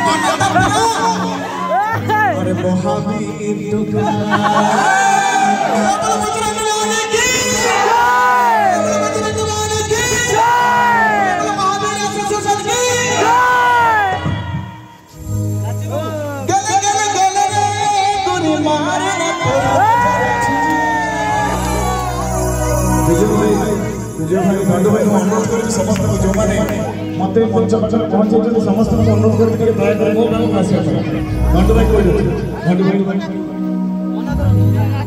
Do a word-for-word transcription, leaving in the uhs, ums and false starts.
अरे महावीर अनुरोध कर समस्त जो मैंने मत मंच पाखे पहुंचे समस्त अनुरोध कर दयाकर मो गाँव आसा घंटू भाई कह घंटू भाई